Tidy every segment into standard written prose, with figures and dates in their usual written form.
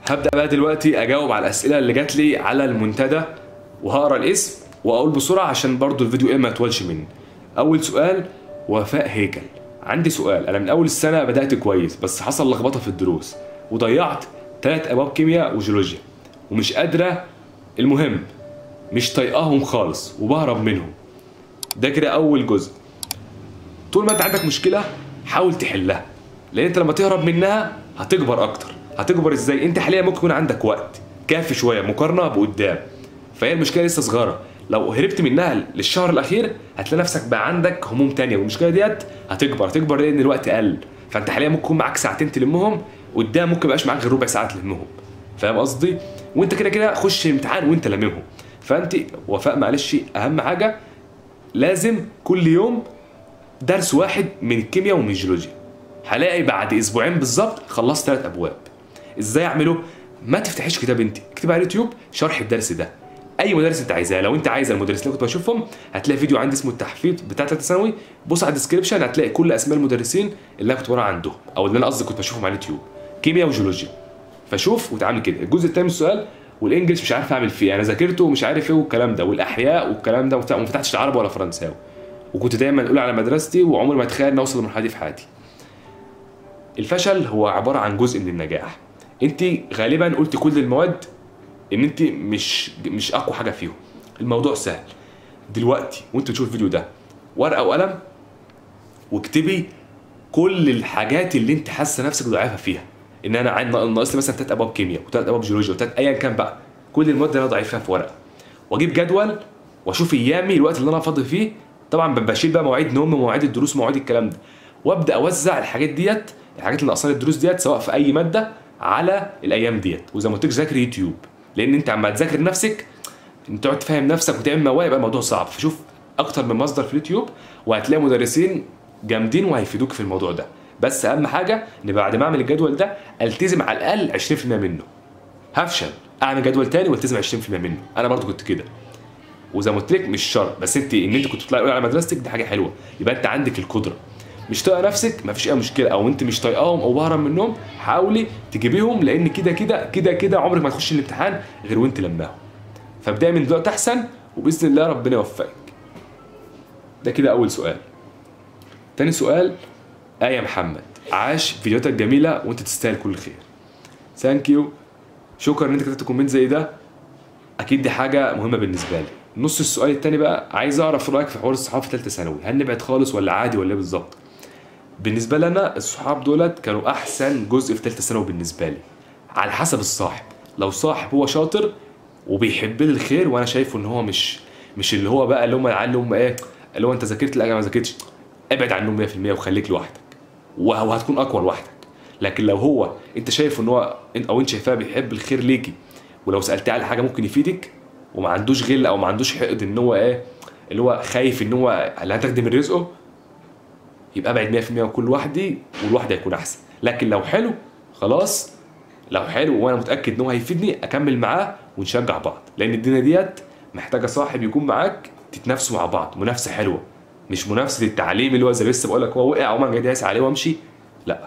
هبدأ بقى دلوقتي اجاوب على الاسئله اللي جات لي على المنتدى، وهقرا الاسم واقول بسرعه عشان برضو الفيديو ما يطولش مني. اول سؤال: وفاء هيكل. عندي سؤال: انا من اول السنه بدات كويس بس حصل لخبطه في الدروس وضيعت 3 ابواب كيمياء وجيولوجيا ومش قادره، المهم مش طايقاهم خالص وبهرب منهم. ده كده اول جزء. طول ما انت عندك مشكله حاول تحلها، لان انت لما تهرب منها هتكبر اكتر. هتكبر ازاي؟ انت حاليا ممكن يكون عندك وقت كافي شويه مقارنه بقدام، فهي المشكله لسه صغيره. لو هربت منها للشهر الاخير هتلاقي نفسك بقى عندك هموم تانية، والمشكله ديت هتكبر لان الوقت قل. فانت حاليا ممكن يكون معاك ساعتين تلمهم، قدام ممكن ميبقاش معاك غير ربع ساعه تلمهم. فاهم قصدي؟ وانت كده كده خش امتحان وانت لاممهم. فانت وفاء معلش، اهم حاجه لازم كل يوم درس واحد من الكيمياء ومن الجيولوجيا. هلاقي بعد اسبوعين بالظبط خلصت 3 ابواب. ازاي اعمله؟ ما تفتحيش كتاب، انت اكتب على اليوتيوب شرح الدرس ده، اي مدرس انت عايزاه. لو انت عايز المدرسين اللي كنت بشوفهم هتلاقي فيديو عندي اسمه التحفيظ بتاع ثالثه ثانوي، بص على الديسكربشن هتلاقي كل اسماء المدرسين اللي انا كنت بقرا عندهم، او اللي انا قصدي كنت بشوفهم على اليوتيوب، كيمياء وجيولوجيا. فشوف وتعامل كده. الجزء الثاني من السؤال: والانجليش مش عارف اعمل فيه، انا ذاكرته ومش عارف ايه والكلام ده، والاحياء والكلام ده، وما فتحتش العربي ولا فرنساوي، وكنت دايما اقول على مدرستي وعمري ما اتخيل ان اوصل للمرحله دي في حياتي. الفشل هو عباره عن جزء من النجاح. انت غالبا قلت كل المواد ان انت مش اقوى حاجه فيهم. الموضوع سهل. دلوقتي وانت تشوف الفيديو ده ورقه وقلم واكتبي كل الحاجات اللي انت حاسه نفسك ضعيفه فيها. ان انا ناقص لي مثلا 3 ابواب كيمياء و3 ابواب جيولوجيا و3 ايا كان بقى، كل المواد اللي انا ضعيف فيها في ورقه، واجيب جدول واشوف ايامي الوقت اللي انا فاضي فيه. طبعا بشيل بقى مواعيد نوم ومواعيد الدروس ومواعيد الكلام ده، وابدا اوزع الحاجات ديت، الحاجات اللي ناقصاني الدروس ديت سواء في اي ماده على الايام ديت. وزي ما قلت لك ذاكر يوتيوب، لان انت عم تذاكر نفسك انت تقعد تفهم نفسك وتعمل مواد يبقى الموضوع صعب. فشوف اكتر من مصدر في اليوتيوب وهتلاقي مدرسين جامدين وهيفيدوك في الموضوع ده. بس اهم حاجه ان بعد ما اعمل الجدول ده التزم على الاقل 20% منه. هفشل اعمل جدول تاني والتزم 20% منه. انا برضو كنت كده. وزي ما قلت لك مش شرط، بس انت كنت بتطلعي الاولى على مدرستك دي حاجه حلوه، يبقى انت عندك القدره. مش طايقه نفسك مفيش اي مشكله، او انت مش طايقاهم او بهرب منهم، حاولي تجيبيهم، لان كده عمرك ما تخش الامتحان غير وانت لماهم. فابدأي من دلوقتي احسن، وباذن الله ربنا يوفقك. ده كده اول سؤال. تاني سؤال: آية محمد. عاش فيديوهاتك جميله وانت تستاهل كل خير. ثانك يو، شكرا ان انت كتبت كومنت زي ده، اكيد دي حاجه مهمه بالنسبه لي. نص السؤال التاني بقى: عايز اعرف رايك في حوار الصحاب في ثالثه ثانوي، هل نبعد خالص ولا عادي ولا ايه بالظبط؟ بالنسبه لي انا الصحاب دولت كانوا احسن جزء في ثالثه ثانوي بالنسبه لي، على حسب الصاحب. لو صاحب هو شاطر وبيحب لي الخير وانا شايفه ان هو مش اللي هو بقى اللي هم العيال اللي هم ايه، اللي هو انت ذاكرت لا انا ما ذاكرتش، ابعد عنهم 100% وخليك لوحدك وهتكون اقوى لوحدك. لكن لو هو انت شايف ان هو او انت شايفاه بيحب الخير ليكي، ولو سالتيه على حاجه ممكن يفيدك، وما عندوش غل او ما عندوش حقد ان هو ايه اللي هو خايف ان هو اللي هتاخدي من رزقه، يبقى ابعد 100% وكل لوحدي، والواحد هيكون احسن. لكن لو حلو خلاص، لو حلو وانا متاكد ان هو هيفيدني اكمل معاه ونشجع بعض، لان الدنيا ديت محتاجه صاحب يكون معاك تتنافسوا مع بعض منافسه حلوه، مش منافسه التعليم اللي هو زي لسه بقول لك هو وقع وما جاي دايس عليه وامشي. لا.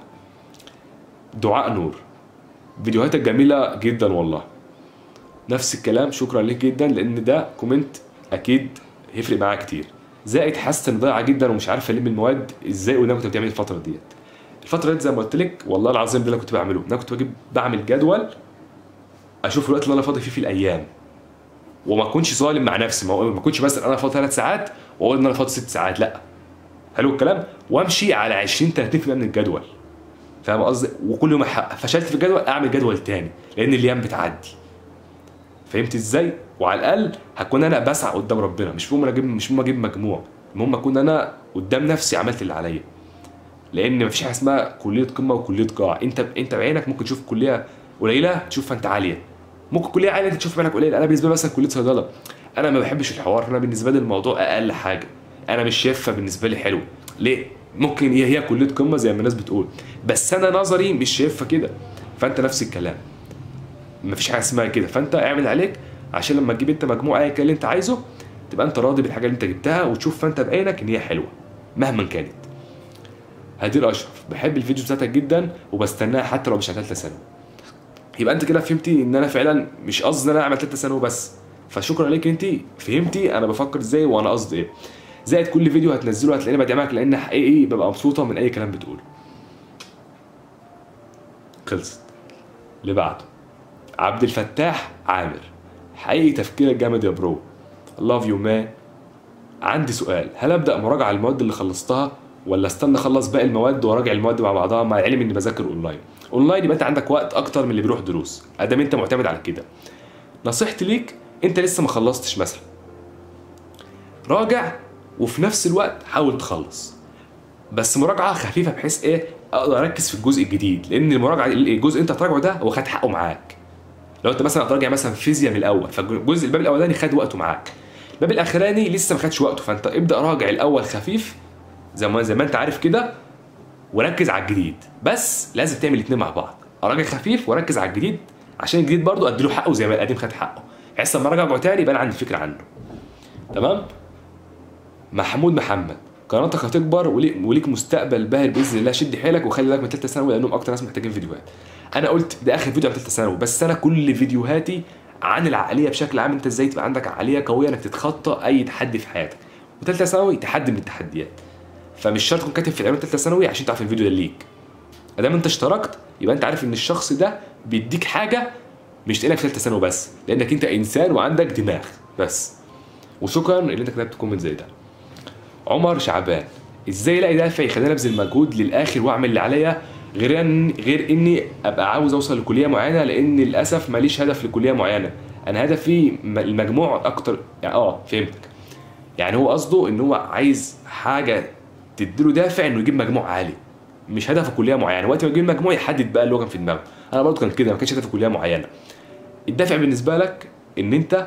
دعاء نور. فيديوهاتك جميله جدا والله. نفس الكلام، شكرا ليك جدا، لان ده كومنت اكيد هيفرق معايا كتير. زائد حاسه ان ضايعه جدا ومش عارف الم المواد ازاي، وده كنت بتعمل الفتره ديت. الفتره ديت زي ما قلت لك والله العظيم ده اللي كنت بعمله، انا كنت بعمل جدول اشوف الوقت اللي انا فاضي فيه في الايام، وما اكونش ظالم مع نفسي. ما اكونش مثلا انا فاضي 3 ساعات واقول ان انا فاضي 6 ساعات، لا. حلو الكلام. وامشي على 20 30% من الجدول. فاهم قصدي؟ وكل يوم فشلت في الجدول اعمل جدول تاني، لان الايام بتعدي. فهمت ازاي؟ وعلى الاقل هكون انا بسعى قدام ربنا، مش مهم اجيب مجموع، المهم اكون انا قدام نفسي عملت اللي عليا. لان مفيش حاجه اسمها كليه قمه وكليه قاع. انت بعينك ممكن تشوف كليه قليله تشوفها انت عاليه، ممكن كليه عاليه انت تشوف بعينك قليل. انا بالنسبه لي مثلا كليه صيدله انا ما بحبش الحوار، انا بالنسبه لي الموضوع اقل حاجه، انا مش شايفها بالنسبه لي حلو. ليه؟ ممكن هي كليه قمه زي ما الناس بتقول، بس انا نظري مش شايفها كده. فانت نفس الكلام، مفيش حاجه اسمها كده. فانت اعمل عليك عشان لما تجيب انت مجموع اي كان اللي انت عايزه تبقى انت راضي بالحاجه اللي انت جبتها، وتشوف فانت بعينك ان هي حلوه مهما كانت. هدير اشرف. بحب الفيديو بتاعتك جدا وبستناها حتى لو مش على ثالثه ثانوي. يبقى انت كده فهمتي ان انا فعلا مش قصدي ان انا اعمل ثالثه ثانوي بس. فشكرا ليك، انت فهمتي انا بفكر ازاي وانا قصدي ايه. زائد كل فيديو هتنزله هتلاقيني بدعمك، لان حقيقي ببقى مبسوطه من اي كلام بتقوله. خلصت. اللي بعده عبد الفتاح عامر، حقيقي تفكيرك جامد يا برو، لاف يو مان. عندي سؤال، هل ابدا مراجعه على المواد اللي خلصتها ولا استنى اخلص باقي المواد وراجع المواد مع بعضها، مع العلم اني بذاكر اونلاين؟ اونلاين يبقى انت عندك وقت اكتر من اللي بيروح دروس، ادام انت معتمد على كده. نصيحتي ليك، انت لسه ما خلصتش مثلا، راجع وفي نفس الوقت حاول تخلص، بس مراجعه خفيفه بحيث ايه اقدر اركز في الجزء الجديد، لان المراجعه الجزء انت هتراجعه ده هو خد حقه معاك. لو انت مثلا هتراجع مثلا فيزياء من الاول، فالجزء الباب الاولاني خد وقته معاك، الباب الاخراني لسه ما خدش وقته، فانت ابدا راجع الاول خفيف زي ما انت عارف كده، وركز على الجديد. بس لازم تعمل الاثنين مع بعض، اراجع خفيف واركز على الجديد، عشان الجديد برضه اديله حقه زي ما القديم خد حقه، بحيث لما اراجعه تاني يبقى انا عندي فكره عنه. تمام. محمود محمد، قناتك هتكبر وليك مستقبل باهر باذن الله، شد حيلك وخلي بالك من ثالثه ثانوي لانهم اكتر ناس محتاجين فيديوهات. انا قلت ده اخر فيديو عن ثالثه ثانوي، بس انا كل فيديوهاتي عن العقليه بشكل عام، انت ازاي تبقى عندك عقليه قويه انك تتخطى اي تحدي في حياتك، وثالثه ثانوي تحدي من التحديات. فمش شرط تكون كاتب في العنوان ثالثه ثانوي عشان تعرف الفيديو ده ليك. ادام انت اشتركت يبقى انت عارف ان الشخص ده بيديك حاجه مش تقلك في ثالثه ثانوي بس، لانك انت انسان وعندك دماغ بس. وشكرا ان انت كتبت كومنت زي ده. عمر شعبان، ازاي الاقي دافع يخليني ابذل مجهود للاخر واعمل اللي عليا، غير اني ابقى عاوز اوصل لكليه معينه، لان للاسف ماليش هدف لكليه معينه، انا هدفي المجموع اكتر. يعني فهمتك، يعني هو قصده ان هو عايز حاجه تديله دافع انه يجيب مجموع عالي، مش هدفه كليه معينه. وقت ما يجيب مجموع يحدد بقى اللي هو كان في دماغه. انا برضه كان كده، ما كانش هدفي كليه معينه. الدافع بالنسبه لك ان انت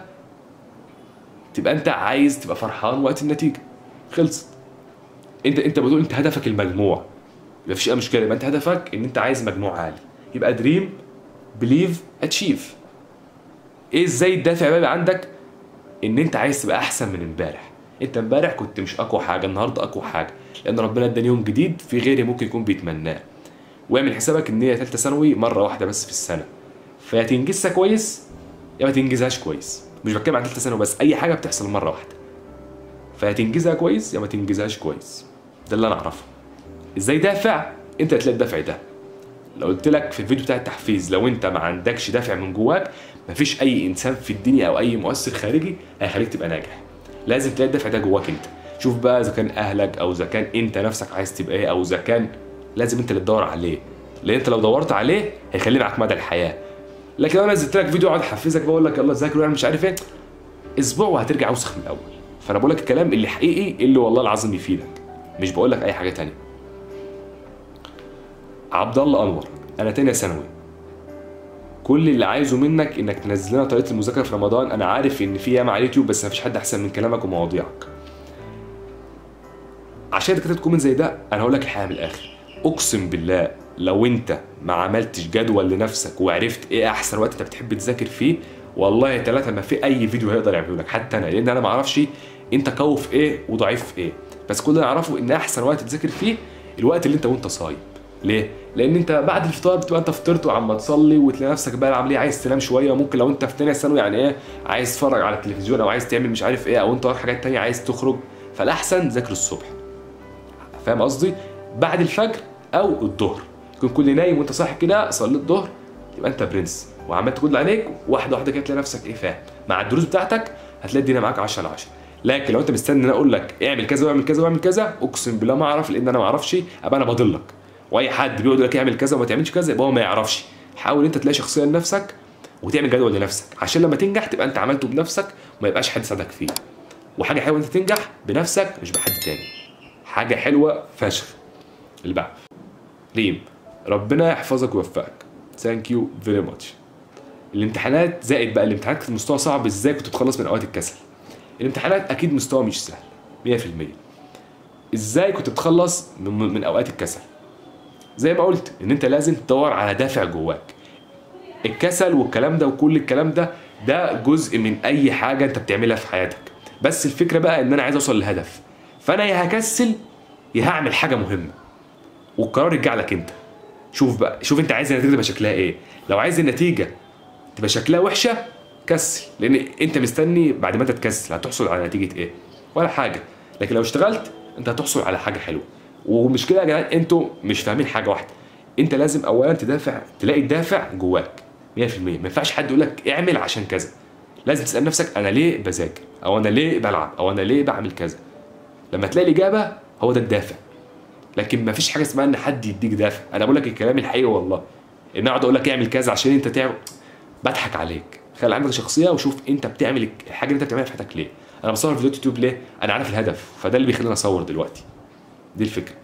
تبقى انت عايز تبقى فرحان وقت النتيجه. خلصت. انت بتقول انت هدفك المجموع، يبقى مفيش اي مشكله، يبقى انت هدفك ان انت عايز مجموع عالي، يبقى دريم بليف اتشيف. ايه ازاي الدافع بقى عندك؟ ان انت عايز تبقى احسن من امبارح. انت امبارح كنت مش اقوى حاجه، النهارده اقوى حاجه، لان ربنا اداني يوم جديد في غيري ممكن يكون بيتمناه. واعمل حسابك ان هي ثالثه ثانوي مره واحده بس في السنه، فيا تنجزها كويس يا ما تنجزهاش كويس. مش بتكلم عن ثالثه ثانوي بس، اي حاجه بتحصل مره واحده، فيا تنجزها كويس يا ما تنجزهاش كويس. ده اللي انا اعرفه. ازاي دافع؟ انت هتلاقي الدافع ده. لو قلت لك في الفيديو بتاع التحفيز، لو انت ما عندكش دافع من جواك مفيش اي انسان في الدنيا او اي مؤثر خارجي هيخليك تبقى ناجح. لازم تلاقي الدافع ده جواك انت. شوف بقى اذا كان اهلك او اذا كان انت نفسك عايز تبقى ايه، او اذا كان لازم انت اللي تدور عليه، لان انت لو دورت عليه هيخليه معاك مدى الحياه. لكن لو انا نزلت لك فيديو اقعد احفزك بقول لك يلا ذاكر واعمل مش عارف ايه، اسبوع وهترجع اوسخ من الاول. فانا بقول لك الكلام اللي حقيقي اللي والله العظيم يفيدك، مش بقول لك اي حاجه تانية. عبد الله انور، انا تانية ثانوي، كل اللي عايزه منك انك تنزل لنا طريقه المذاكره في رمضان. انا عارف ان في ياما على اليوتيوب بس مفيش حد احسن من كلامك ومواضيعك. عشان كتبت كومنت زي ده انا هقول لك الحقيقه من الاخر، اقسم بالله لو انت ما عملتش جدول لنفسك وعرفت ايه احسن وقت انت بتحب تذاكر فيه، والله ثلاثه ما في اي فيديو هيقدر يعمله لك حتى انا، لان انا ما اعرفش انت قوي في ايه وضعيف في ايه، بس كل اللي اعرفه ان احسن وقت تذاكر فيه الوقت اللي انت وانت صايم. ليه؟ لان انت بعد الفطار بتبقى انت فطرت وعم تصلي وتلاقي نفسك بقى العمليه عايز تنام شويه، وممكن لو انت في ثانيه ثانوي يعني ايه عايز تتفرج على التلفزيون او عايز تعمل مش عارف ايه، او انت وراك حاجات ثانيه عايز تخرج، فالاحسن ذاكر الصبح. فاهم قصدي؟ بعد الفجر او الظهر تكون كل نايم وانت صاحي كده، صليت الظهر يبقى انت برنس وعمال تكون عليك واحده واحده كده تلاقي نفسك ايه فاهم. مع الدروس بتاعتك هتلاقي الدنيا معاك 10 على 10. لكن لو انت مستني ان انا اقول لك اعمل كذا واعمل كذا واعمل كذا، اقسم بالله ما اعرف، لان انا ما اعرفش، ابقى انا بضلك. واي حد بيقول لك اعمل كذا وما تعملش كذا يبقى هو ما يعرفش. حاول انت تلاقي شخصيه لنفسك وتعمل جدول لنفسك، عشان لما تنجح تبقى انت عملته بنفسك وما يبقاش حد ساعدك فيه. وحاجه حلوه انت تنجح بنفسك مش بحد تاني، حاجه حلوه فشخ. اللي بعد ريم، ربنا يحفظك ويوفقك، ثانك يو فيري ماتش. الامتحانات زائد بقى الامتحانات كانت مستوى صعب، ازاي كنت بتخلص من اوقات الكسل؟ الامتحانات اكيد مستوى مش سهل 100%. ازاي كنت بتخلص من اوقات الكسل؟ زي ما قلت ان انت لازم تدور على دافع جواك. الكسل والكلام ده وكل الكلام ده جزء من اي حاجه انت بتعملها في حياتك، بس الفكره بقى ان انا عايز اوصل لهدف، فانا يا هكسل يا هعمل حاجه مهمه، والقرار يرجع لك انت. شوف بقى، شوف انت عايز النتيجه تبقى شكلها ايه. لو عايز النتيجه تبقى شكلها وحشه كسل، لان انت مستني بعد ما انت تكسل هتحصل على نتيجه ايه؟ ولا حاجه. لكن لو اشتغلت انت هتحصل على حاجه حلوه. ومش كده يا جدعان، انتوا مش فاهمين حاجه واحده. انت لازم اولا تدافع، تلاقي الدافع جواك 100%. ما ينفعش حد يقول لك اعمل عشان كذا. لازم تسال نفسك انا ليه بذاكر، او انا ليه بلعب، او انا ليه بعمل كذا. لما تلاقي الاجابه هو ده الدافع. لكن ما فيش حاجه اسمها ان حد يديك دافع. انا بقول لك الكلام الحقيقي والله. ان اقعد اقول لك اعمل كذا عشان انت تعمل، بضحك عليك. خلي عندك شخصيه وشوف انت بتعمل الحاجه اللي انت بتعملها في حياتك ليه. انا بصور فيديو يوتيوب ليه؟ انا عارف الهدف، فده اللي بيخليني اصور دلوقتي. دي الفكره.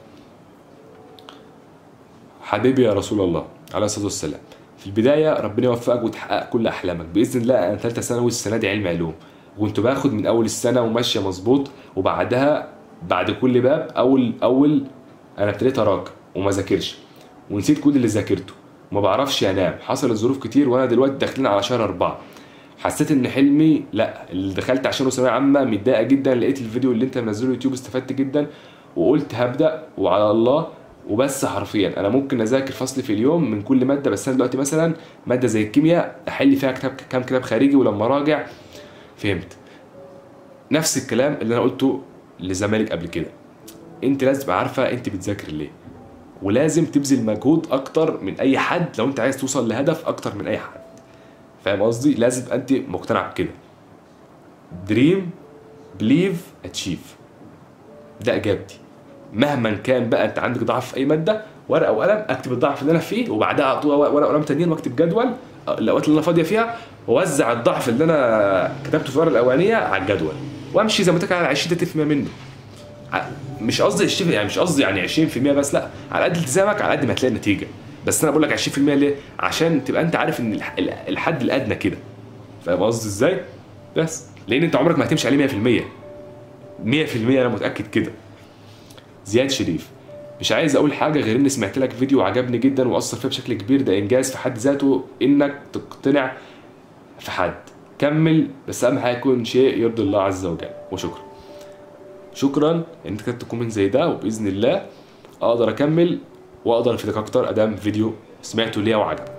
حبيبي يا رسول الله عليه الصلاه والسلام، في البدايه ربنا يوفقك وتحقق كل احلامك باذن الله. انا ثالثه ثانوي السنه دي علم علوم، وكنت باخد من اول السنه وماشيه مظبوط، وبعدها بعد كل باب اول انا ابتديت اراكم وما ذاكرش، ونسيت كل اللي ذاكرته، وما بعرفش انام. حصلت ظروف كتير، وانا دلوقتي داخلين على شهر 4. حسيت ان حلمي لا، اللي دخلت عشانه ثانويه عامه متضايقه جدا. لقيت الفيديو اللي انت منزله يوتيوب استفدت جدا، وقلت هبدا وعلى الله وبس. حرفيا انا ممكن اذاكر فصل في اليوم من كل ماده، بس انا دلوقتي مثلا ماده زي الكيمياء احل فيها كام كتاب خارجي، ولما راجع فهمت. نفس الكلام اللي انا قلته لزمالك قبل كده. انت لازم تبقى عارفه انت بتذاكر ليه، ولازم تبذل مجهود اكتر من اي حد لو انت عايز توصل لهدف اكتر من اي حد. فاهم قصدي؟ لازم تبقى انت مقتنع بكده. دريم بليف اتشيف، ده اجابتي. مهما كان بقى انت عندك ضعف في اي ماده، ورقه وقلم اكتب الضعف اللي انا فيه، وبعدها اعطيه ورقه وقلم تانيين، واكتب جدول الاوقات اللي انا فاضيه فيها، واوزع الضعف اللي انا كتبته في الورقه الاولانيه على الجدول، وامشي زي ما قلت لك على 20-30% منه. مش قصدي 20، يعني مش قصدي يعني 20% بس، لا، على قد التزامك على قد ما هتلاقي النتيجه. بس انا بقول لك 20% ليه؟ عشان تبقى انت عارف ان الحد الادنى كده. فاهم قصدي ازاي؟ بس لان انت عمرك ما هتمشي عليه 100%. 100% انا متاكد كده. زياد شريف، مش عايز اقول حاجه غير اني سمعت لك فيديو عجبني جدا واثر فيا بشكل كبير. ده انجاز في حد ذاته انك تقتنع في حد. كمل، بس اهم حاجه يكون شيء يرضي الله عز وجل. وشكرا. شكرا ان انت كنت كومنت زي ده، وباذن الله اقدر اكمل واقدر افيدك اكتر ادام فيديو سمعته ليا وعجبك.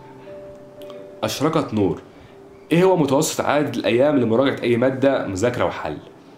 اشرقت نور، ايه هو متوسط عدد الايام لمراجعه اي ماده مذاكره وحل؟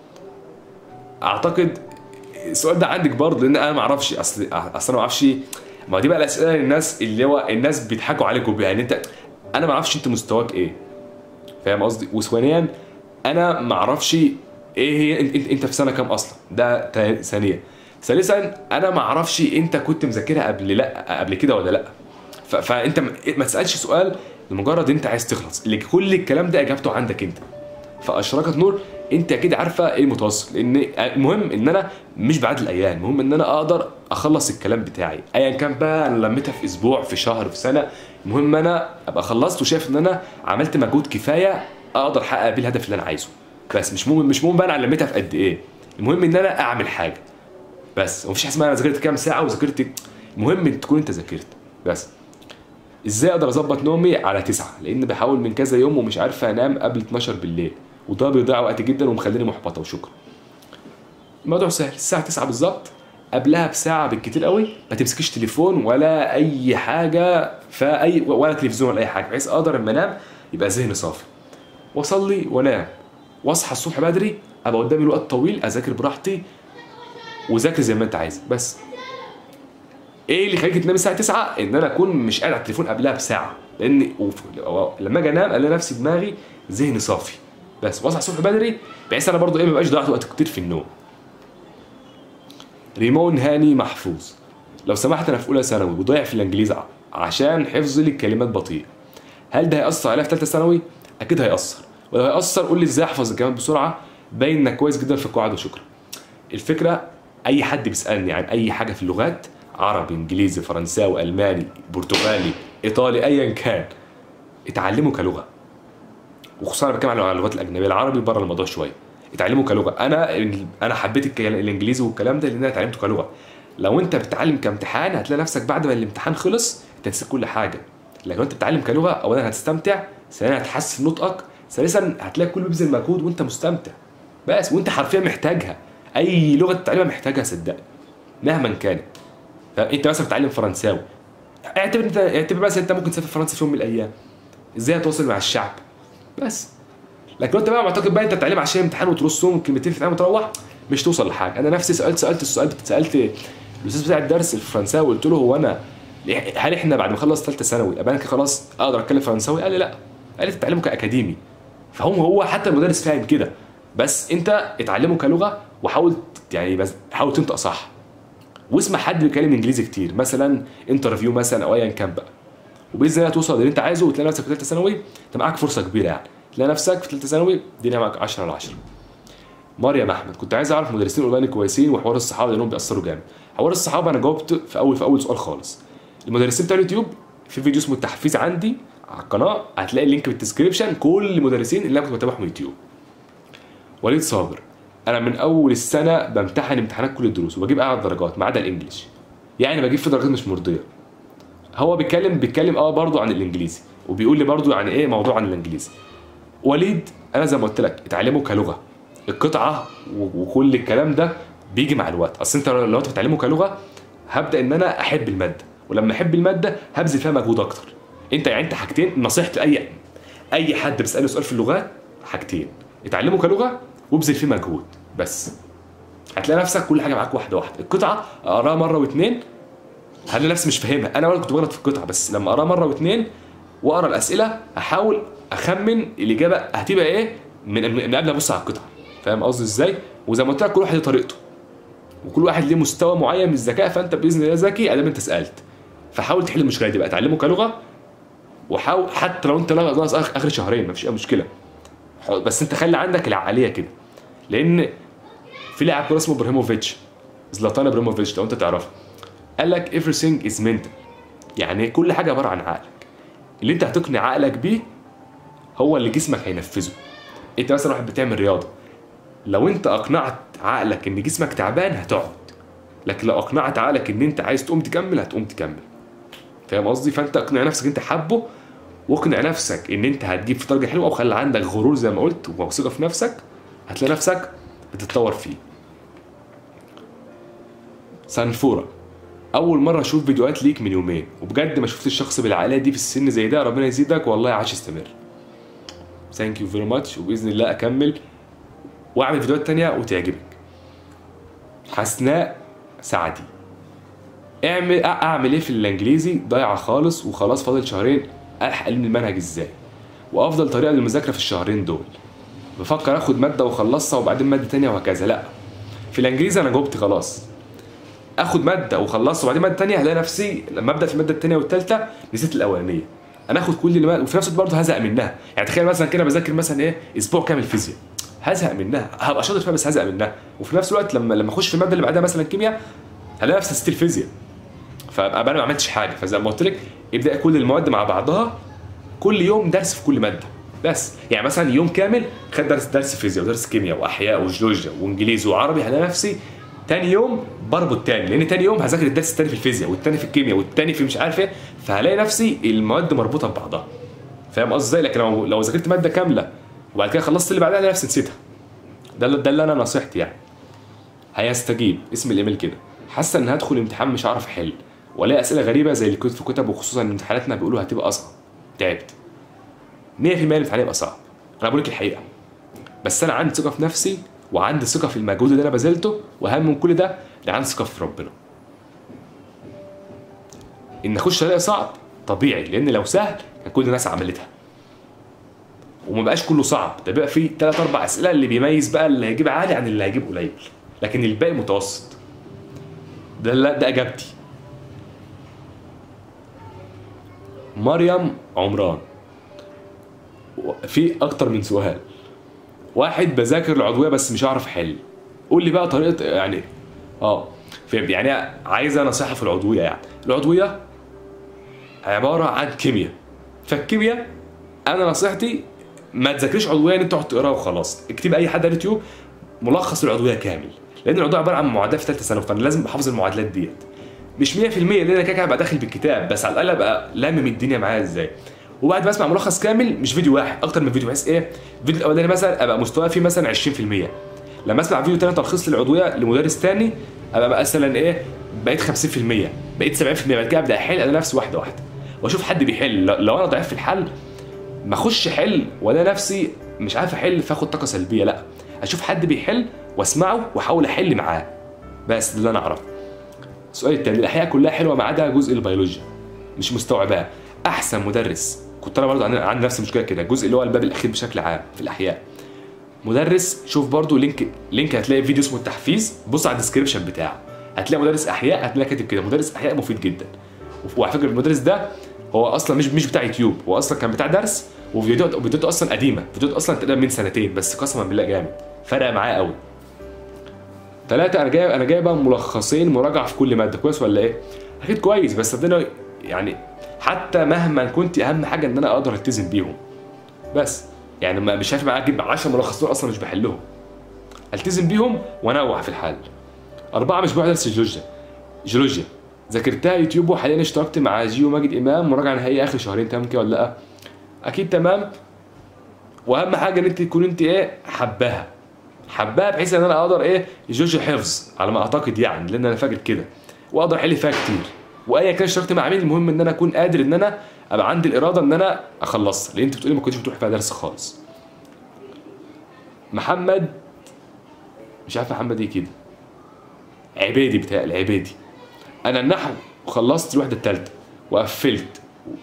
اعتقد السؤال ده عندك برضه، لان انا ما اعرفش. اصل انا ما اعرفش. ما دي بقى الاسئله للناس اللي هو الناس بيضحكوا عليكم بيها، يعني انا ما اعرفش انت مستواك ايه. فاهم قصدي؟ وثانيا انا ما اعرفش ايه هي انت في سنه كام اصلا، ده ثانيا. ثالثا انا ما اعرفش انت كنت مذاكرها قبل كده ولا لا. فانت ما تسالش سؤال لمجرد انت عايز تخلص، اللي كل الكلام ده اجابته عندك انت. فاشرقت نور، انت اكيد عارفه ايه المتوسط. لان المهم ان انا مش بعدل الايام، المهم ان انا اقدر اخلص الكلام بتاعي ايا كان بقى. انا لميتها في اسبوع، في شهر، في سنه، المهم انا ابقى خلصت وشايف ان انا عملت مجهود كفايه اقدر احقق بيه الهدف اللي انا عايزه. بس مش مهم بقى انا لميتها في قد ايه، المهم ان انا اعمل حاجه بس. ومفيش حاجه اسمها انا ذاكرت كام ساعه وذاكرت، المهم ان تكون انت ذاكرت بس. ازاي اقدر اظبط نومي على 9؟ لان بحاول من كذا يوم ومش عارف انام قبل 12 بالليل، وده بيضيع وقت جدا ومخليني محبطه. وشكرا. الموضوع سهل، الساعه 9 بالظبط، قبلها بساعه بالكتير قوي ما تمسكيش تليفون ولا اي حاجه، ولا تلفزيون ولا اي حاجه، بحيث اقدر اما انام يبقى ذهني صافي، واصلي وانام، واصحى الصبح بدري ابقى قدامي الوقت طويل اذاكر براحتي، وذاكر زي ما انت عايز. بس ايه اللي يخليك تنام الساعه 9؟ ان انا اكون مش قاعد على التليفون قبلها بساعه، لان لما اجي انام الاقي نفسي دماغي ذهني صافي بس، واصحى الصبح بدري بحيث انا برضو ايه ما بقاش ضيعت وقت كتير في النوم. ريمون هاني محفوظ، لو سمحت انا في اولى ثانوي وضايع في الانجليزي عشان حفظي للكلمات بطيء، هل ده هيأثر عليا في ثالثه ثانوي؟ اكيد هيأثر، ولو هيأثر قول لي ازاي احفظ الكلمات بسرعه، باين انك كويس جدا في القواعد. وشكرا. الفكره اي حد بيسالني عن اي حاجه في اللغات، عربي، انجليزي، فرنساوي، الماني، برتغالي، ايطالي، ايا كان، اتعلموا كلغه. وخصوصا انا بتكلم على اللغات الاجنبيه، العربي بره الموضوع شويه. اتعلموا كلغه. انا حبيت الانجليزي والكلام ده لان انا اتعلمته كلغه. لو انت بتتعلم كامتحان هتلاقي نفسك بعد ما الامتحان خلص انت نسيت كل حاجه. لكن لو انت بتتعلم كلغه، اولا هتستمتع، ثانيا هتحسن نطقك، ثالثا هتلاقي كله بيبذل مجهود وانت مستمتع بس، وانت حرفيا محتاجها. اي لغه تتعلمها محتاجها صدقني مهما كانت. فانت مثلا بتتعلم فرنساوي، اعتبر مثلا انت ممكن تسافر فرنسا في يوم من الايام، ازاي هتواصل مع الشعب بس. لكن انت بقى معتقد بقى انت بتتعلم عشان امتحان وترصهم كلمتين في الامتحان وتروح، مش توصل لحاجه. انا نفسي سالت الاستاذ بتاع الدرس الفرنساوي، قلت له هو انا هل احنا بعد ما اخلص ثالثه ثانوي ابقى انا خلاص اقدر اتكلم فرنساوي؟ قال لي لا، قال لي تتعلمه كاكاديمي. هو حتى المدرس فاهم كده، بس انت اتعلمه كلغه وحاول يعني بس حاول تنطق صح، واسمع حد بيتكلم انجليزي كتير، مثلا انترفيو مثلا او ايا كان بقى، وباذن الله توصل اللي انت عايزه وتلاقي نفسك في ثالثه ثانوي انت معاك فرصه كبيره، يعني تلاقي نفسك في ثالثه ثانوي الدنيا معاك 10 على 10. مريم احمد، كنت عايز اعرف مدرسين اونلاين كويسين وحوار الصحابه لانهم بيأثروا جامد. حوار الصحابه انا جاوبت في اول سؤال خالص. المدرسين بتاع اليوتيوب في فيديو اسمه التحفيز عندي على القناه، هتلاقي اللينك في الديسكربشن، كل المدرسين اللي انا كنت بتابعهم يوتيوب. وليد صابر، انا من اول السنه بمتحن امتحانات كل الدروس وبجيب اعلى درجات ما عدا الانجليش، يعني بجيب في درجات مش مرضيه. هو بيتكلم برضه عن الانجليزي، وبيقول لي برضه يعني ايه موضوع عن الانجليزي. وليد انا زي ما قلت لك اتعلمه كلغه، القطعه وكل الكلام ده بيجي مع الوقت. اصل انت لو انت بتعلمه كلغه هبدا ان انا احب الماده، ولما احب الماده هبذل فيها مجهود اكتر. انت حاجتين نصيحتي اي حد بيساله سؤال في اللغات، حاجتين: اتعلمه كلغه وابذل فيه مجهود بس. هتلاقي نفسك كل حاجه معاك واحده واحده. القطعه اقراها مره واثنين هلاقي نفسي مش فاهمها، انا كنت بغلط في القطعه، بس لما اقراها مره واثنين واقرا الاسئله احاول اخمن الاجابه هتبقى ايه من قبل ما ابص على القطعه. فاهم قصدي ازاي؟ وزي ما قلت لك كل واحد له طريقته، وكل واحد ليه مستوى معين من الذكاء، فانت باذن الله ذكي ادام انت سالت. فحاول تحل المشكله دي بقى، اتعلمه كلغه، وحاول حتى لو انت ناقص اخر شهرين مفيش اي مشكله، بس انت خلي عندك العقليه كده. لان في لاعب كوره اسمه ابراهيموفيتش، زلاتان ابراهيموفيتش لو انت تعرفه، قال لك everything is mental، يعني كل حاجه عباره عن عقلك. اللي انت هتقنع عقلك بيه هو اللي جسمك هينفذه. انت مثلا واحد بتعمل رياضه، لو انت اقنعت عقلك ان جسمك تعبان هتقعد، لكن لو اقنعت عقلك ان انت عايز تقوم تكمل هتقوم تكمل. فاهم قصدي؟ فانت اقنع نفسك انت حابه، واقنع نفسك ان انت هتجيب في درجه حلوه، وخلي عندك غرور زي ما قلت وثقه في نفسك، هتلاقي نفسك بتتطور فيه. سنفوره، اول مره اشوف فيديوهات ليك من يومين، وبجد ما شفتش شخص بالعقليه دي في السن زي ده، ربنا يزيدك والله عاش استمر. ثانك يو فيري ماتش، وباذن الله اكمل واعمل فيديوهات تانية وتعجبك. حسناء سعدي، اعمل ايه في الانجليزي؟ ضايعه خالص وخلاص فاضل شهرين الحق المنهج ازاي؟ وافضل طريقه للمذاكره في الشهرين دول؟ بفكر اخد ماده واخلصها وبعدين ماده تانية وهكذا. لا، في الانجليزي انا جاوبت خلاص، اخد ماده واخلصها وبعدين ماده تانية، هلاقي نفسي لما ابدا في الماده التانية والثالثه نسيت الاولانيه. انا اخد كل اللي وفي نفس الوقت برضه هزهق منها. يعني تخيل مثلا كده بذاكر مثلا ايه اسبوع كامل فيزياء، هزهق منها، هبقى شاطر فيها بس هزهق منها. وفي نفس الوقت لما اخش في الماده اللي بعدها مثلا كيمياء هلاقي نفسي نسيت الفيزياء، فابقى انا ما عملتش حاجه. فزي ما قلت لك ابدا كل المواد مع بعضها، كل يوم درس في كل ماده بس. يعني مثلا يوم كامل خد درس فيزياء ودرس كيمياء واحياء وجيولوجيا وانجليزي وعربي، هلاقي نفسي تاني يوم بربط تاني، لان تاني يوم هذاكر الدرس التاني في الفيزياء والتاني في الكيمياء والتاني في مش عارف ايه، فهلاقي نفسي المواد مربوطه ببعضها. فاهم قصدي ازاي؟ لكن لو ذاكرت ماده كامله وبعد كده خلصت اللي بعدها الاقي نفسي نسيتها. ده اللي انا نصيحتي يعني. هيستجيب اسم الايميل كده، حاسه ان هدخل امتحان مش هعرف احل، ولا اسئله غريبه زي اللي كنت في كتب، وخصوصا ان امتحاناتنا بيقولوا هتبقى اصعب. تعبت 100% الامتحان هيبقى صعب، انا بقول لك الحقيقه، بس انا عندي ثقه في نفسي وعندي ثقه في المجهود اللي انا بذلته، واهم من كل ده ان عندي ثقه في ربنا. ان اخش الاقي صعب طبيعي، لان لو سهل كان كل الناس عملتها، وما بقاش كله صعب، ده بيبقى فيه 3-4 اسئله اللي بيميز بقى اللي هيجيب عالي عن اللي هيجيب قليل، لكن الباقي متوسط. ده اجابتي. مريم عمران، في اكتر من سؤال. واحد بذاكر العضويه بس مش هعرف احل، قول لي بقى طريقه يعني يعني عايزه نصيحه في العضويه. يعني العضويه عباره عن كيمياء، فالكيمياء انا نصيحتي ما تذاكريش عضويه ان انت تقعد تقراها وخلاص، اكتب اي حد على اليوتيوب ملخص العضويه كامل، لان العضويه عباره عن معادلات في ثالثه ثانوي، فانا لازم احافظ المعادلات ديت. مش 100% لان انا كده ابقى داخل بالكتاب، بس على الاقل ابقى لامم الدنيا معايا ازاي. وبعد ما اسمع ملخص كامل، مش فيديو واحد، اكتر من فيديو، بحيث ايه الفيديو الاولاني مثلا ابقى مستواي فيه مثلا 20%، لما اسمع فيديو تاني تلخيص للعضويه لمدرس تاني ابقى مثلا ايه بقيت 50%، بقيت 70%، بعد كده ابدا احل انا نفسي واحده واحده واشوف حد بيحل. لو انا ضعيف في الحل ما اخش احل وانا نفسي مش عارف احل فاخد طاقه سلبيه، لا اشوف حد بيحل واسمعه واحاول احل معاه. بس ده اللي انا اعرفه. السؤال التاني، الاحياء كلها حلوه ما عدا جزء البيولوجيا مش مستوعباه. احسن مدرس كنت انا برضه عندي نفس المشكله كده، الجزء اللي هو الباب الاخير بشكل عام في الاحياء. مدرس شوف برضه لينك هتلاقي فيديو اسمه التحفيز، بص على الديسكربشن بتاعه هتلاقي مدرس احياء، هتلاقي كاتب كده مدرس احياء مفيد جدا. وعلى فكره المدرس ده هو اصلا مش بتاع يوتيوب، هو اصلا كان بتاع درس، وفيديوهاته اصلا قديمه، فيديوهاته اصلا تقريبا من سنتين، بس قسما بالله جامد فرق معايا قوي. 3 انا جايب بقى ملخصين مراجعه في كل ماده، كويس ولا ايه؟ اكيد كويس، بس صدقني يعني حتى مهما كنت اهم حاجه ان انا اقدر التزم بيهم. بس يعني مش شايف معاك اجيب 10 ملخصات اصلا مش بحلهم، التزم بيهم وانوع في الحل. 4 مش بروح درس جيولوجيا ذاكرتها يوتيوب، وحاليا اشتركت مع جيو ماجد امام مراجعه نهائيه اخر شهرين، تمام كده ولا لا؟ اكيد تمام. واهم حاجه ان انت تكون انت ايه حباها بحيث ان انا اقدر ايه الجيولوجيا حفظ على ما اعتقد يعني، لان انا فاكر كده واقدر احل فيها كتير. وايا كان اشتركت مع مين المهم ان انا اكون قادر ان انا ابقى عندي الاراده ان انا اخلصها، لان انت بتقولي ما كنتش بتروح فيها درس خالص. محمد مش عارف محمد ايه كده، عبيدي بتاعي عبيدي. انا النحو خلصت الوحده الثالثه وقفلت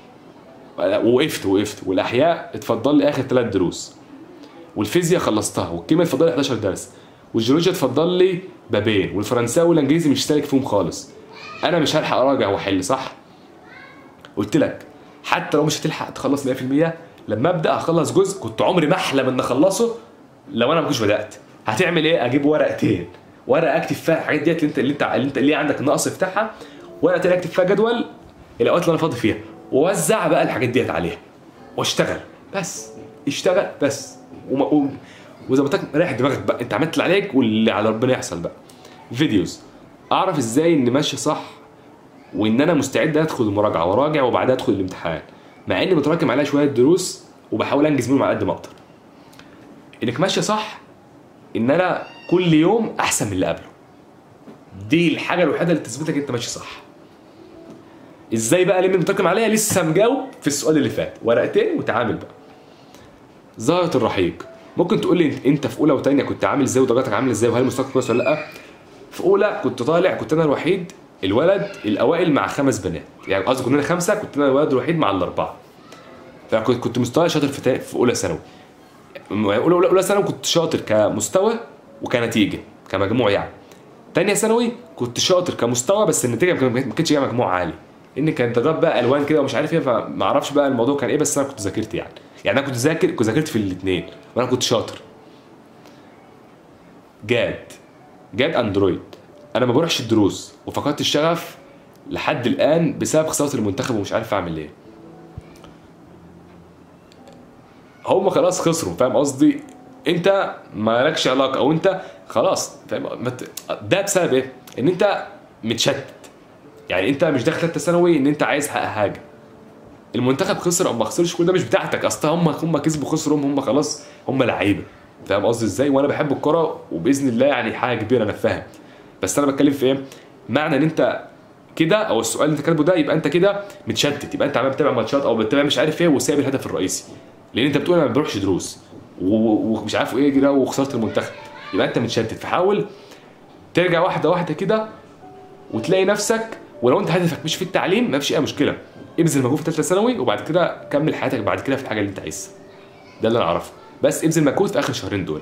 وقفت والاحياء اتفضل لي اخر 3 دروس، والفيزياء خلصتها، والكيمياء اتفضل لي 11 درس، والجيولوجيا اتفضل لي بابين، والفرنساوي والانجليزي مش سالك فيهم خالص. انا مش هلحق اراجع واحل صح؟ قلت لك حتى لو مش هتلحق تخلص 100%، لما ابدا اخلص جزء كنت عمري ما احلم ان اخلصه لو انا ما كنتش بدات. هتعمل ايه؟ اجيب ورقتين، ورقه اكتب فيها الحاجات ديت اللي عندك نقص افتحها، ورقه تانيه اكتب فيها جدول الاوقات اللي انا فاضي فيها، ووزع بقى الحاجات ديت عليها واشتغل. بس اشتغل بس وزي ما قلت لك ريح دماغك بقى، انت عملت اللي عليك واللي على ربنا يحصل بقى. فيديوز اعرف ازاي اني ماشي صح وان انا مستعد ادخل المراجعه وراجع وبعدها ادخل الامتحان، مع اني متراكم عليها شويه دروس وبحاول انجز منهم على قد ما اقدر. انك ماشيه صح ان انا كل يوم احسن من اللي قبله، دي الحاجه الوحيده اللي تثبت لك انت ماشي صح. ازاي بقى لما متراكم عليها؟ لسه مجاوب في السؤال اللي فات، ورقتين وتعامل بقى. ظاهره الرحيق، ممكن تقول لي انت في اولى وثانيه كنت عامل ازاي ودرجاتك عامله ازاي وهل مستواك كويس ولا لا؟ في اولى كنت انا الوحيد الولد الاوائل مع 5 بنات، يعني قصدي كنا 5، كنت انا الولد الوحيد مع ال4. فكنت مستواي شاطر في اولى ثانوي. اولى ثانوي كنت شاطر كمستوى وكنتيجه كمجموع يعني. ثانيه ثانوي كنت شاطر كمستوى بس النتيجه ما كانتش جايه مجموع عالي، ان كانت درجات بقى الوان كده ومش عارف ايه، فما اعرفش بقى الموضوع كان ايه، بس انا كنت ذاكرت يعني انا كنت ذاكرت في الاثنين وانا كنت شاطر. جاد اندرويد، انا ما بروحش الدروس وفقدت الشغف لحد الان بسبب خساره المنتخب ومش عارف اعمل ايه. هم خلاص خسروا، فاهم قصدي؟ انت ما لكش علاقه، او انت خلاص فاهم. ده بسبب ايه؟ ان انت متشتت، يعني انت مش داخل ثالثه ثانوي ان انت عايز تحقق حاجه. المنتخب خسر او ما خسرش كل ده مش بتاعتك، اصلا هم كسبوا خسروا، هم خلاص هم لعيبه، فاهم قصدي ازاي؟ وانا بحب الكوره وباذن الله يعني حاجه كبيره انا فاهم، بس انا بتكلم في ايه؟ معنى ان انت كده او السؤال اللي انت كاتبه ده يبقى انت كده متشتت، يبقى انت عمال بتتابع ماتشات او بتتابع مش عارف ايه وسايب الهدف الرئيسي، لان انت بتقول انا ما بروحش دروس ومش عارف ايه كده وخسرت المنتخب، يبقى انت متشتت. فحاول ترجع واحده واحده كده وتلاقي نفسك. ولو انت هدفك مش في التعليم ما فيش اي مشكله، ابذل مجهود في ثالثه ثانوي وبعد كده كمل حياتك بعد كده في الحاجه اللي انت عايزها. ده اللي انا اعرفه، بس ابذل مجهود في اخر شهرين دول.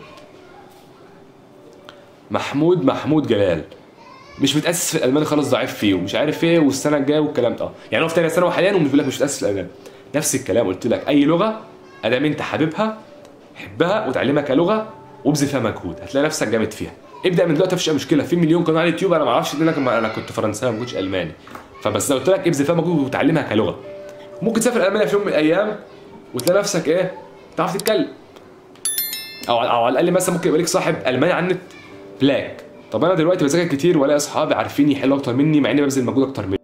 محمود جلال، مش متاسس في الالماني خالص، ضعيف فيه ومش عارف ايه والسنه الجايه والكلام ده. يعني هو في ثانيه ثانوي حاليا وبيقول لك مش متاسس في الالماني. نفس الكلام قلت لك، اي لغه ادام انت حاببها حبها وتعلمها كلغه وابذل فيها مجهود هتلاقي نفسك جامد فيها. ابدا من دلوقتي مفيش اي مشكله، في مليون قناه على اليوتيوب. انا ما اعرفش لك انا كنت فرنساوي ما كنتش الماني، فبس لو قلت لك ابذل فيها مجهود وتعلمها كلغه ممكن تسافر المانيا في يوم من الايام وتلاقي نفسك ايه تعرف تتكلم، او على الاقل مثلا ممكن يبقى لك صاحب الماني على النت بلاك. طب انا دلوقتي بذاكر كتير والاقي اصحابي عارفين يحلوا اكتر مني مع اني ببذل مجهود اكتر مني.